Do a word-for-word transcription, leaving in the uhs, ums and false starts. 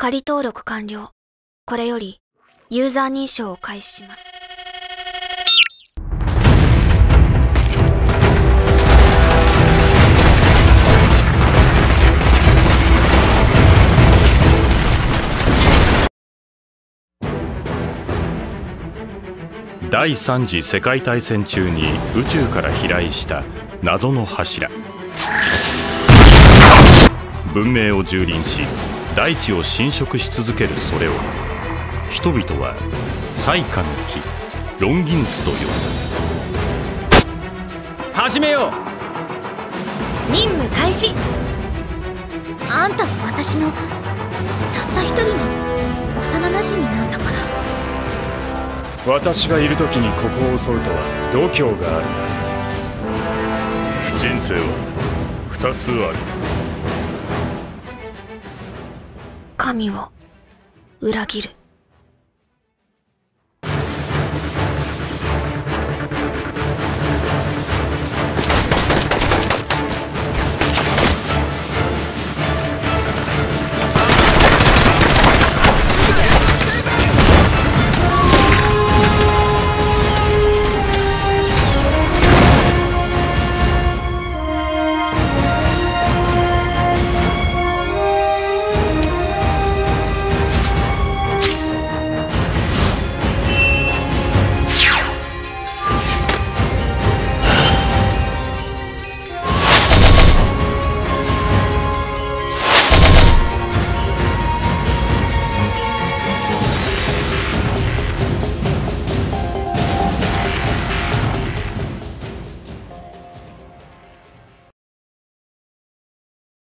仮登録完了。これよりユーザー認証を開始します。 第三次世界大戦中に宇宙から飛来した謎の柱。文明を蹂躙し大地を侵食し続けるそれを人々は災禍の木ロンギヌスと呼んだ。始めよう。 任務開始。あんたは私のたった一人の幼なじみなんだから。 私がいる時にここを襲うとは度胸があるな。 人生は二つある。 神を裏切る。